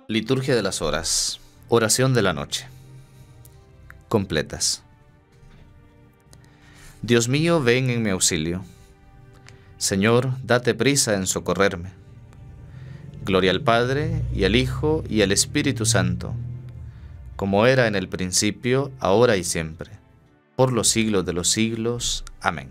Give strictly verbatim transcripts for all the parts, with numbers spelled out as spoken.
Liturgia de las horas. Oración de la noche. Completas. Dios mío, ven en mi auxilio. Señor, date prisa en socorrerme. Gloria al Padre, y al Hijo, y al Espíritu Santo, como era en el principio, ahora y siempre, por los siglos de los siglos. Amén.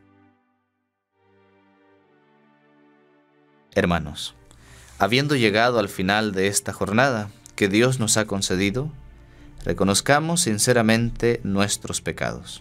Hermanos, habiendo llegado al final de esta jornada que Dios nos ha concedido, reconozcamos sinceramente nuestros pecados.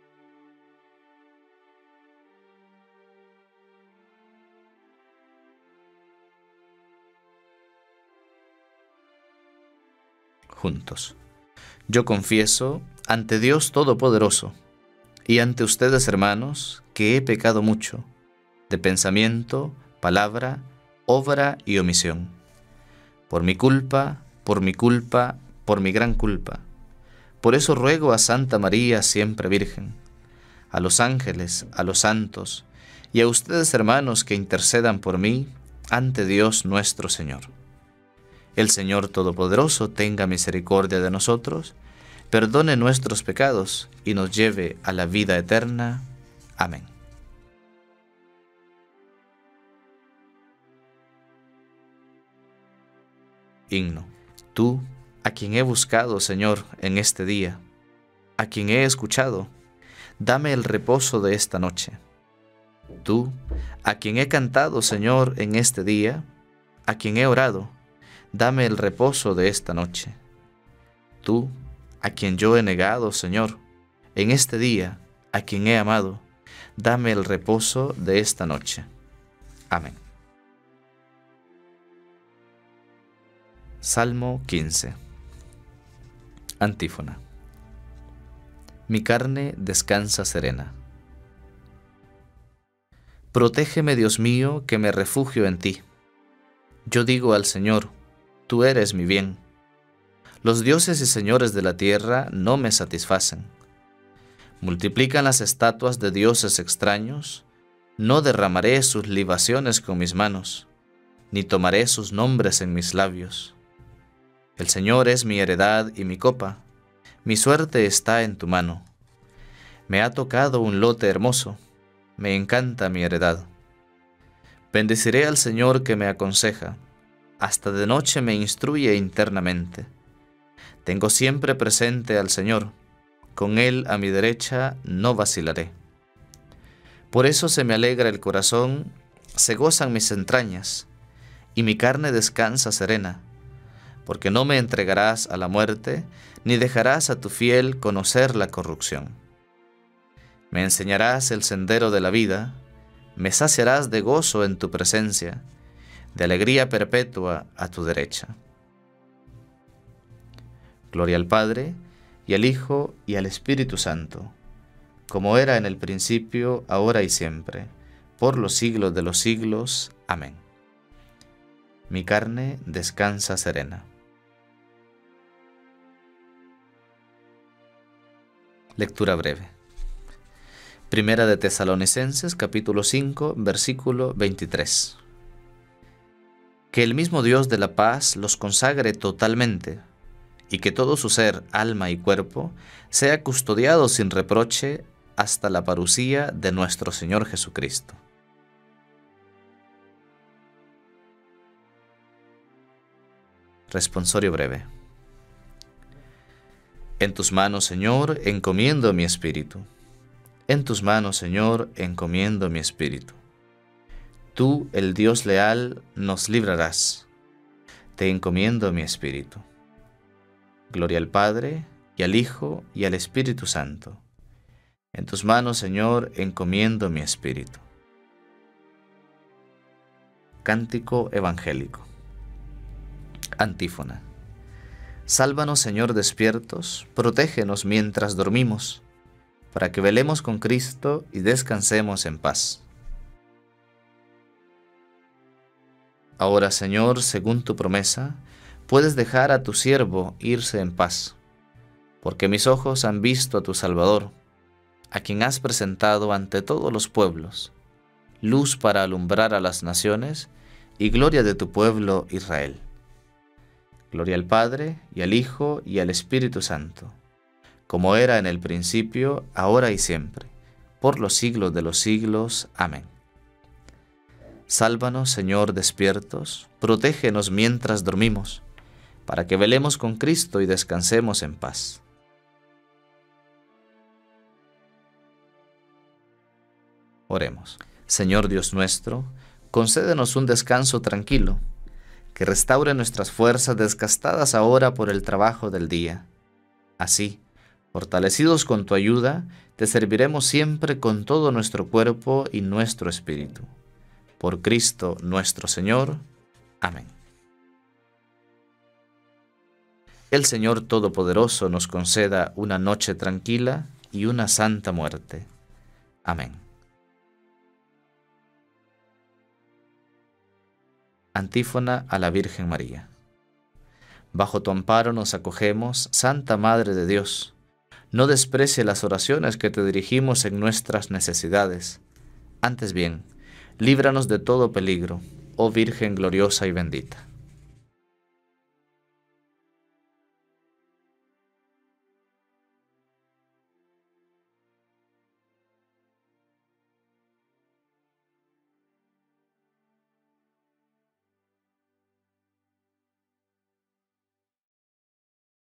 Juntos. Yo confieso ante Dios Todopoderoso y ante ustedes, hermanos, que he pecado mucho, de pensamiento, palabra, obra y omisión. Por mi culpa, por mi culpa, por mi gran culpa. Por eso ruego a Santa María, siempre Virgen, a los ángeles, a los santos, y a ustedes, hermanos, que intercedan por mí ante Dios nuestro Señor. El Señor Todopoderoso tenga misericordia de nosotros, perdone nuestros pecados y nos lleve a la vida eterna. Amén. Himno. Tú, a quien he buscado, Señor, en este día, a quien he escuchado, dame el reposo de esta noche. Tú, a quien he cantado, Señor, en este día, a quien he orado, dame el reposo de esta noche. Tú, a quien yo he negado, Señor, en este día, a quien he amado, dame el reposo de esta noche. Amén. Salmo quince. Antífona. Mi carne descansa serena. Protégeme, Dios mío, que me refugio en ti. Yo digo al Señor, tú eres mi bien. Los dioses y señores de la tierra no me satisfacen. Multiplican las estatuas de dioses extraños. No derramaré sus libaciones con mis manos, ni tomaré sus nombres en mis labios. El Señor es mi heredad y mi copa. Mi suerte está en tu mano. Me ha tocado un lote hermoso. Me encanta mi heredad. Bendeciré al Señor que me aconseja. Hasta de noche me instruye internamente. Tengo siempre presente al Señor. Con Él a mi derecha no vacilaré. Por eso se me alegra el corazón, se gozan mis entrañas, y mi carne descansa serena, porque no me entregarás a la muerte, ni dejarás a tu fiel conocer la corrupción. Me enseñarás el sendero de la vida, me saciarás de gozo en tu presencia, de alegría perpetua a tu derecha. Gloria al Padre, y al Hijo, y al Espíritu Santo, como era en el principio, ahora y siempre, por los siglos de los siglos. Amén. Mi carne descansa serena. Lectura breve. Primera de Tesalonicenses, capítulo cinco, versículo veintitrés. Que el mismo Dios de la paz los consagre totalmente, y que todo su ser, alma y cuerpo, sea custodiado sin reproche hasta la parucía de nuestro Señor Jesucristo. Responsorio breve. En tus manos, Señor, encomiendo mi espíritu. En tus manos, Señor, encomiendo mi espíritu. Tú, el Dios leal, nos librarás. Te encomiendo mi espíritu. Gloria al Padre, y al Hijo, y al Espíritu Santo. En tus manos, Señor, encomiendo mi espíritu. Cántico evangélico. Antífona. Sálvanos, Señor, despiertos, protégenos mientras dormimos, para que velemos con Cristo y descansemos en paz. Ahora, Señor, según tu promesa, puedes dejar a tu siervo irse en paz, porque mis ojos han visto a tu Salvador, a quien has presentado ante todos los pueblos, luz para alumbrar a las naciones y gloria de tu pueblo Israel. Gloria al Padre, y al Hijo, y al Espíritu Santo, como era en el principio, ahora y siempre, por los siglos de los siglos. Amén. Sálvanos, Señor, despiertos, protégenos mientras dormimos, para que velemos con Cristo y descansemos en paz. Oremos. Señor Dios nuestro, concédenos un descanso tranquilo, que restaure nuestras fuerzas desgastadas ahora por el trabajo del día. Así, fortalecidos con tu ayuda, te serviremos siempre con todo nuestro cuerpo y nuestro espíritu. Por Cristo nuestro Señor. Amén. El Señor Todopoderoso nos conceda una noche tranquila y una santa muerte. Amén. Antífona a la Virgen María. Bajo tu amparo nos acogemos, Santa Madre de Dios. No desprecie las oraciones que te dirigimos en nuestras necesidades. Antes bien, líbranos de todo peligro, oh Virgen gloriosa y bendita.